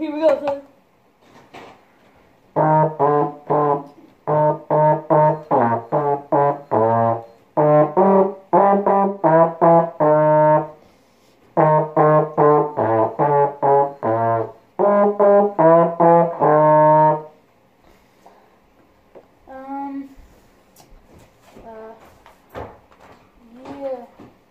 here we go, son. Yeah.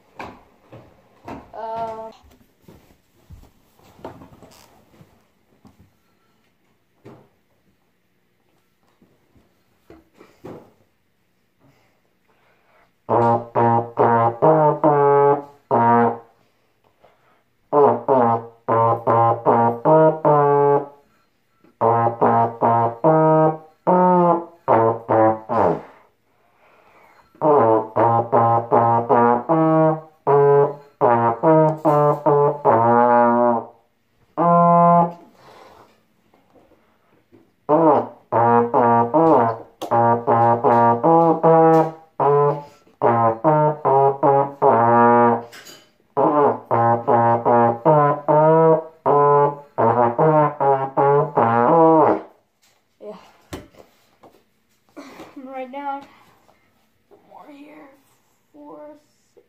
Right now, more here. 4, 6,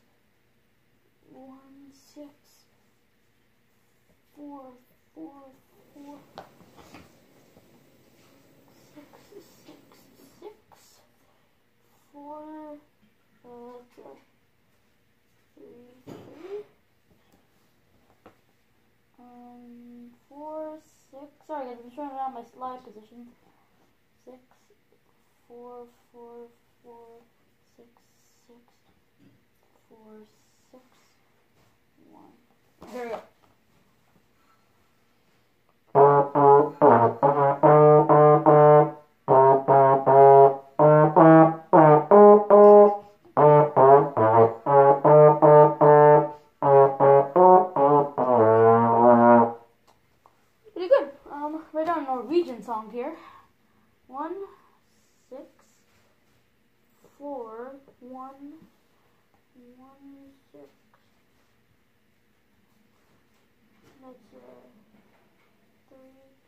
1, 6, 4, 4, 4, 6, 6, 6, 4, 3, 3, 4, 6. Sorry guys, I'm trying to out my slide position. 6, 4, 4, 4, 6, 6, 4, 6, 1. There we go. Pretty good. Right on Norwegian song here. 1, 6, 4, 1, 1, 6. That's 3,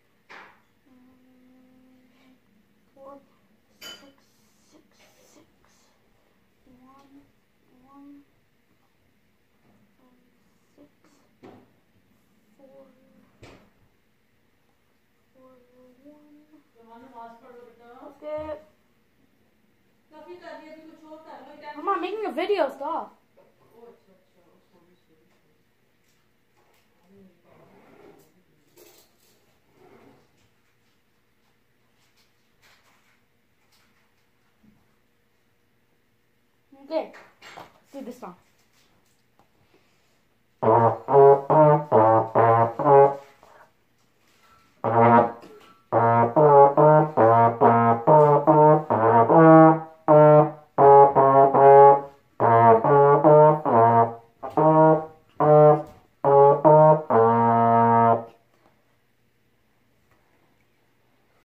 4, 6, 6, 6, 1, 1, 6, 4, 4, 1. Okay. I'm not making a video, stop. Okay, let's do this song.